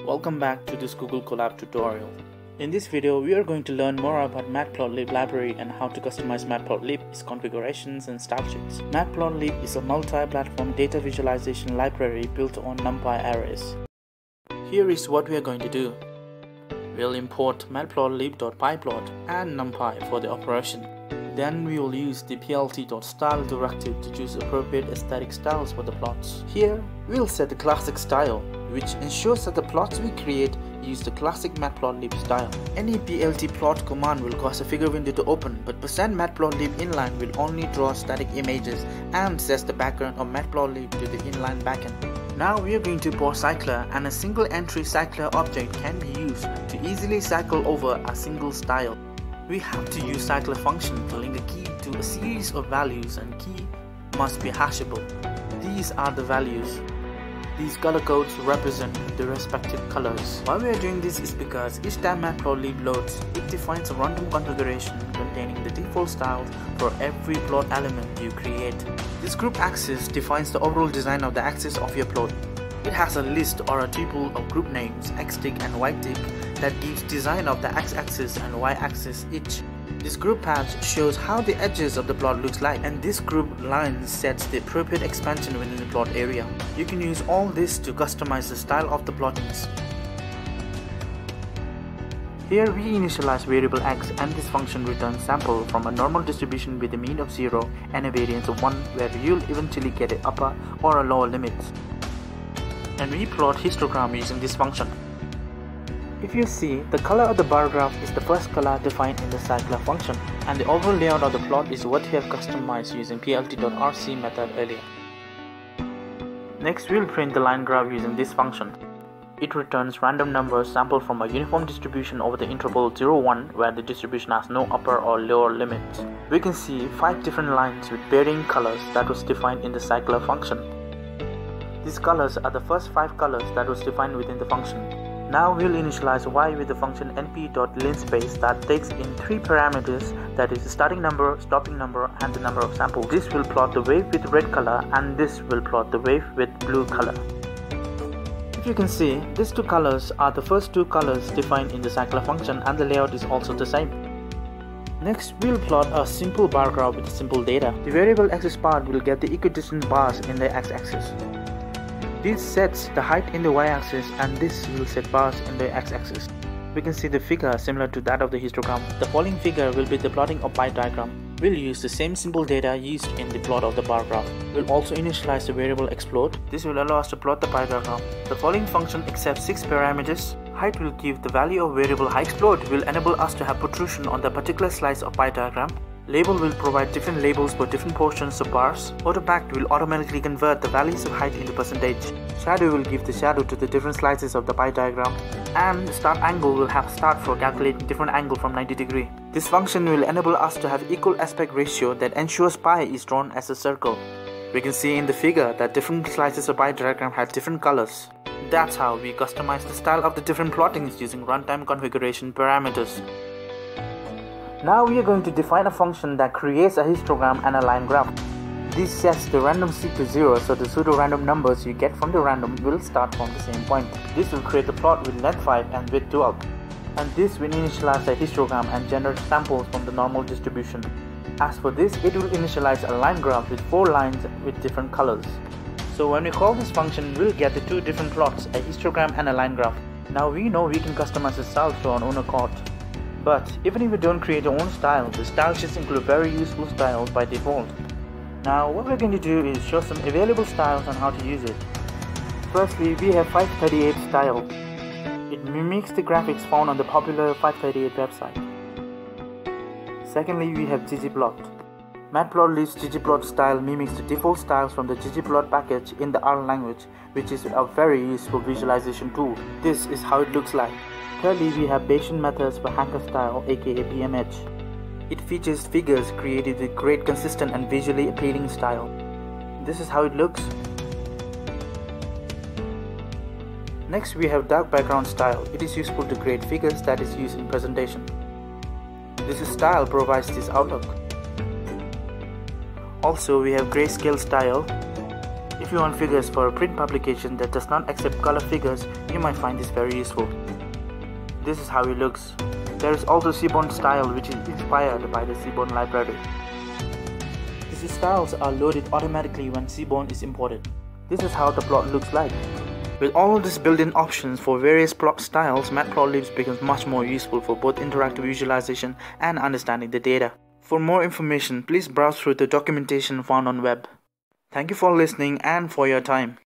Welcome back to this Google Colab tutorial. In this video, we are going to learn more about Matplotlib library and how to customize Matplotlib, its configurations and style sheets. Matplotlib is a multi-platform data visualization library built on NumPy arrays. Here is what we are going to do. We'll import matplotlib.pyplot and NumPy for the operation. Then we will use the plt.style directive to choose appropriate aesthetic styles for the plots. Here, we'll set the classic style, which ensures that the plots we create use the classic Matplotlib style. Any plt plot command will cause a figure window to open, but %matplotlib inline will only draw static images and sets the background of Matplotlib to the inline backend. Now we are going to import cycler, and a single entry cycler object can be used to easily cycle over a single style. We have to use cycler function to link a key to a series of values, and key must be hashable. These are the values. These color codes represent the respective colors. Why we are doing this is because each time Matplotlib loads, it defines a random configuration containing the default styles for every plot element you create. This group axis defines the overall design of the axis of your plot. It has a list or a tuple of group names, x-tick and y-tick, that gives design of the x-axis and y-axis each. This group path shows how the edges of the plot looks like, and this group line sets the appropriate expansion within the plot area. You can use all this to customize the style of the plottings. Here we initialize variable x, and this function returns sample from a normal distribution with a mean of 0 and a variance of 1, where you'll eventually get an upper or a lower limit. And we plot histogram using this function. If you see, the color of the bar graph is the first color defined in the cycler function, and the overall layout of the plot is what we have customized using plt.rc method earlier. Next, we'll print the line graph using this function. It returns random numbers sampled from a uniform distribution over the interval 0-1, where the distribution has no upper or lower limits. We can see 5 different lines with varying colors that was defined in the cycler function. These colors are the first 5 colors that was defined within the function. Now we'll initialize y with the function np.linspace that takes in 3 parameters, that is the starting number, stopping number, and the number of samples. This will plot the wave with red color, and this will plot the wave with blue color. If you can see, these 2 colors are the first 2 colors defined in the cycler function, and the layout is also the same. Next, we'll plot a simple bar graph with simple data. The variable axis part will get the equidistant bars in the x-axis. This sets the height in the y-axis, and this will set bars in the x-axis. We can see the figure similar to that of the histogram. The following figure will be the plotting of pie diagram. We'll use the same simple data used in the plot of the bar graph. We'll also initialize the variable explode. This will allow us to plot the pie diagram. The following function accepts 6 parameters. Height will give the value of variable height. Explode will enable us to have protrusion on the particular slice of pie diagram. Label will provide different labels for different portions of bars. Autopact will automatically convert the values of height into percentage. Shadow will give the shadow to the different slices of the pie diagram. And the start angle will have start for calculating different angle from 90 degrees. This function will enable us to have equal aspect ratio that ensures pie is drawn as a circle. We can see in the figure that different slices of pie diagram have different colors. That's how we customize the style of the different plottings using runtime configuration parameters. Now we are going to define a function that creates a histogram and a line graph. This sets the random seed to 0, so the pseudo-random numbers you get from the random will start from the same point. This will create a plot with length 5 and width 12. And this will initialize a histogram and generate samples from the normal distribution. As for this, it will initialize a line graph with 4 lines with different colors. So when we call this function, we'll get the 2 different plots, a histogram and a line graph. Now we know we can customize the style to our own accord. But even if we don't create our own style, the style sheets include very useful styles by default. Now what we're going to do is show some available styles and how to use it. Firstly, we have 538 style. It mimics the graphics found on the popular 538 website. Secondly, we have ggplot. Matplotlib's ggplot style mimics the default styles from the ggplot package in the R language, which is a very useful visualization tool. This is how it looks like. Thirdly, we have Bayesian methods for hacker style, aka BMH. It features figures created with great consistent and visually appealing style. This is how it looks. Next, we have dark background style. It is useful to create figures that is used in presentation. This style provides this outlook. Also, we have grayscale style. If you want figures for a print publication that does not accept color figures, you might find this very useful. This is how it looks. There is also Seaborn style, which is inspired by the Seaborn library. These styles are loaded automatically when Seaborn is imported. This is how the plot looks like. With all of these built-in options for various plot styles, Matplotlib becomes much more useful for both interactive visualization and understanding the data. For more information, please browse through the documentation found on web. Thank you for listening and for your time.